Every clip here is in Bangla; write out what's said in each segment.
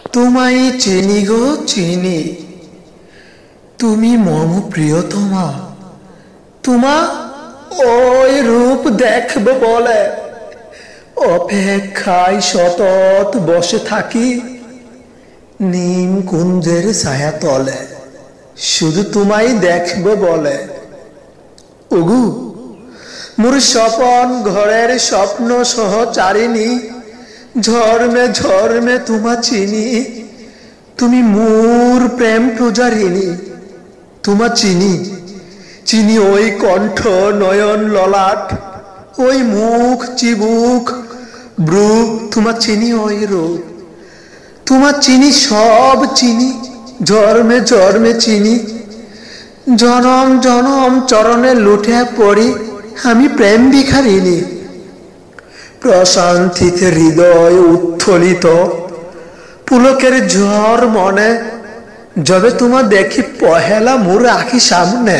তোমায় চিনি গো চিনি, তুমি মম প্রিয়তমা। তোমা ওই রূপ দেখব বলে অপেক্ষায় সতত বসে থাকি নিম কুঞ্জের ছায়া তলে, শুধু তোমায় দেখব বলে। ওগু মোর স্বপন ঘরের স্বপ্ন সহচারিণী, ঝরমে ঝরমে তোমা চিনি, তুমি মোর প্রেম প্রজারিণী। তোমা চিনি চিনি ওই কণ্ঠ নয়ন ললাট, ওই মুখ চিবুক ব্রু, তোমা চিনি ওই রূপ। তোমা চিনি সব চিনি, জন্মে জন্মে চিনি, জনম জনম চরণে লুঠে পড়ি আমি প্রেম ভিখারিণী। প্রশান্তিতে হৃদয় উত্থলিত, পুলকের ঝড় মনে, যবে তোমা দেখি পহেলা মোর আখি সামনে।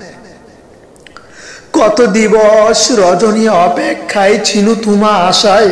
কত দিবস রজনী অপেক্ষায় ছিনু তোমা আশায়,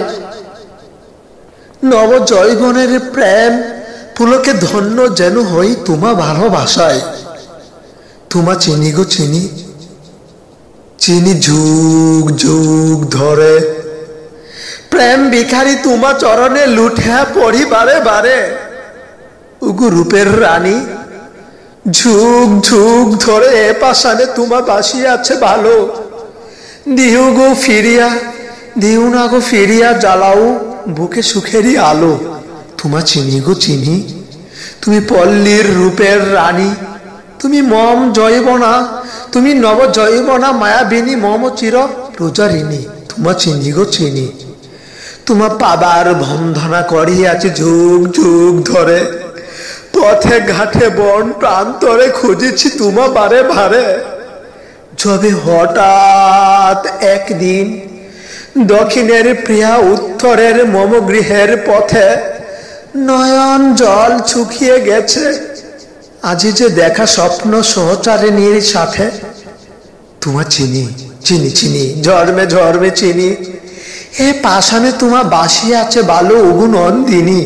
নব জৈবনের প্রেম পুলকে ধন্য যেন হই তোমা ভালোবাসায়। তোমা চিনি গো চিনি, চিনি যুগ যুগ ধরে, প্রেম ভিখারি তোমা চরণে লুঠে পড়ি বারে বারে। উগু রূপের রানী, যুগ যুগ ধরে এ পাশানে তোমা বাসিয়া আছে ভালো। দিও গো ফিরিয়া, দিও না গো ফিরিয়া, জ্বালাও বুকে সুখেরই আলো। তোমা চিনি গো চিনি, তুমি পল্লীর রূপের রানী, তুমি মম জৈবনা, তুমি নব জৈবনা মায়াবিনী মম চির প্রজারিণী। তোমা চিনি গো চিনি, তোমা পাবার বন্ধনা করিয়াছি যুগ যুগ ধরে, পথে ঘাটে বন প্রান্তরে খুঁজেছি তোমা বারে বারে। যবে হঠাৎ একদিন দক্ষিণের প্রিয়া উত্তরের মম গৃহের পথে নয়ন জল শুকিয়ে গেছে, আজি যে দেখা স্বপ্ন সহচারিণীর সাথে। তোমা চিনি চিনি চিনি, ঝরমে ঝরমে চিনি, এ পাশানে তোমা বাসিয়া আছে ভালো ওগু নন্দিনী।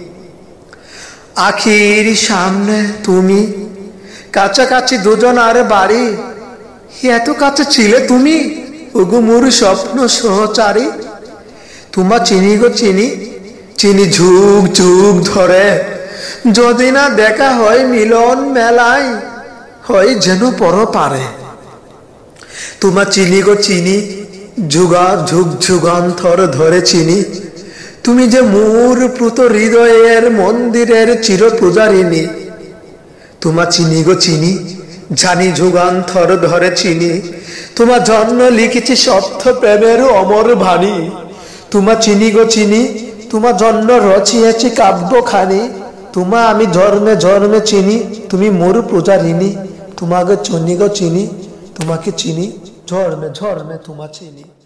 আখির সামনে তুমি, কাছাকাছি দুজন আর বাড়ি, এত কাছে ছিলে তুমি ওগু মোর স্বপ্ন সহচারী। তোমা চিনি গো চিনি, চিনি যুগ যুগ ধরে, যদি না দেখা হয় মিলন মেলায়, হয় যেন পর পারে। তোমা চিনি গো চিনি, যুগা যুগ যুগান্তর ধরে চিনি, তুমি যে মোর প্লুত হৃদয়ের মন্দিরের চির পূজারিণী। তোমা চিনি গো চিনি, জানি যুগান্তর ধরে চিনি, তোমার জন্ম লিখেছি সত্য প্রেমের অমর বাণী। তোমা চিনি গো চিনি, তোমার জন্য রচিয়েছি কাব্যখানি, তোমা আমি জন্মে জন্মে চিনি, তুমি মোর পূজারিণী। তোমাকে চিনি গো চিনি, তোমাকে চিনি, ঝরমে ঝরমে তোমা চিনি।